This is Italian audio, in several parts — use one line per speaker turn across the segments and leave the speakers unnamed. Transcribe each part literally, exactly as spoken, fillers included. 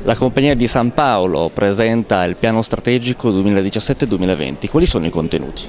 La Compagnia di San Paolo presenta il piano strategico duemiladiciassette duemilaventi. Quali sono i contenuti?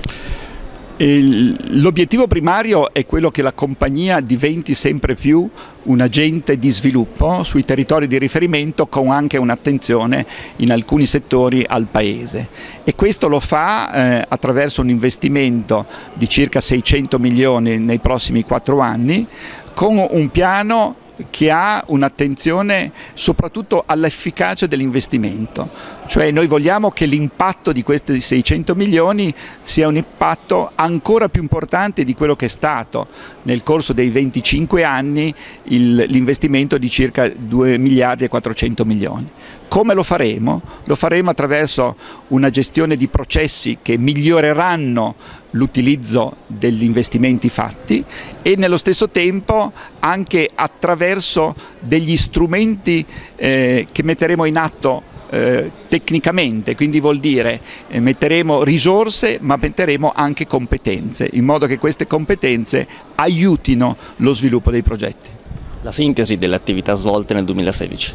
L'obiettivo primario è quello che la compagnia diventi sempre più un agente di sviluppo sui territori di riferimento, con anche un'attenzione in alcuni settori al paese, e questo lo fa eh, attraverso un investimento di circa seicento milioni nei prossimi quattro anni, con un piano che ha un'attenzione soprattutto all'efficacia dell'investimento. Cioè noi vogliamo che l'impatto di questi seicento milioni sia un impatto ancora più importante di quello che è stato nel corso dei venticinque anni l'investimento di circa due miliardi e quattrocento milioni. Come lo faremo? Lo faremo attraverso una gestione di processi che miglioreranno l'utilizzo degli investimenti fatti e nello stesso tempo anche attraverso degli strumenti eh, che metteremo in atto Eh, tecnicamente, quindi vuol dire eh, metteremo risorse ma metteremo anche competenze, in modo che queste competenze aiutino lo sviluppo dei progetti.
La sintesi delle attività svolte nel duemilasedici.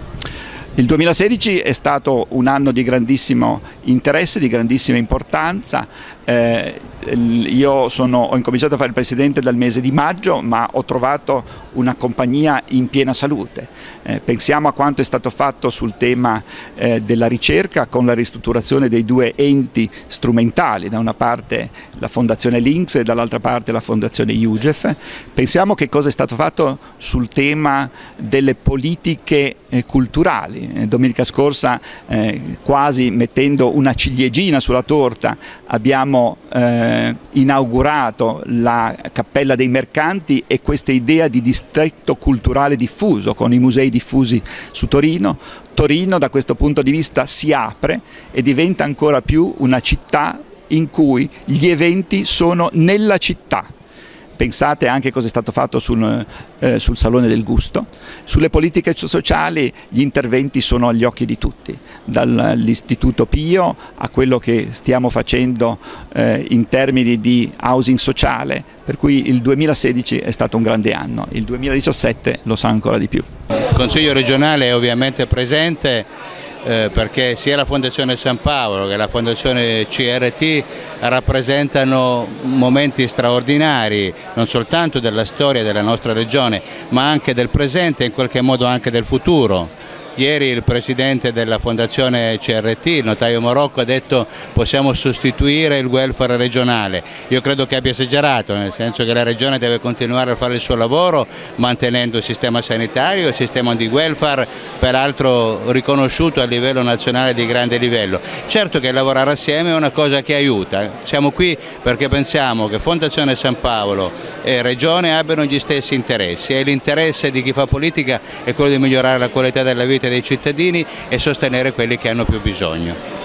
Il duemilasedici è stato un anno di grandissimo interesse, di grandissima importanza. Eh, io sono, ho incominciato a fare il presidente dal mese di maggio, ma ho trovato una compagnia in piena salute. Eh, pensiamo a quanto è stato fatto sul tema eh, della ricerca, con la ristrutturazione dei due enti strumentali, da una parte la Fondazione Links e dall'altra parte la Fondazione UGEF. Pensiamo che cosa è stato fatto sul tema delle politiche eh, culturali. Domenica scorsa, eh, quasi mettendo una ciliegina sulla torta, abbiamo eh, inaugurato la Cappella dei Mercanti e questa idea di distretto culturale diffuso con i musei diffusi su Torino. Torino da questo punto di vista si apre e diventa ancora più una città in cui gli eventi sono nella città. Pensate anche cosa è stato fatto sul, eh, sul Salone del Gusto. Sulle politiche sociali gli interventi sono agli occhi di tutti, dall'Istituto Pio a quello che stiamo facendo eh, in termini di housing sociale, per cui il duemilasedici è stato un grande anno, il duemiladiciassette lo sa ancora di più.
Il Consiglio regionale è ovviamente presente, Eh, perché sia la Fondazione San Paolo che la Fondazione C R T rappresentano momenti straordinari, non soltanto della storia della nostra regione, ma anche del presente e in qualche modo anche del futuro. Ieri il presidente della Fondazione C R T, il notaio Morocco, ha detto possiamo sostituire il welfare regionale. Io credo che abbia esagerato, nel senso che la regione deve continuare a fare il suo lavoro mantenendo il sistema sanitario, il sistema di welfare, peraltro riconosciuto a livello nazionale di grande livello. Certo che lavorare assieme è una cosa che aiuta. Siamo qui perché pensiamo che Fondazione San Paolo e Regione abbiano gli stessi interessi e l'interesse di chi fa politica è quello di migliorare la qualità della vita dei cittadini e sostenere quelli che hanno più bisogno.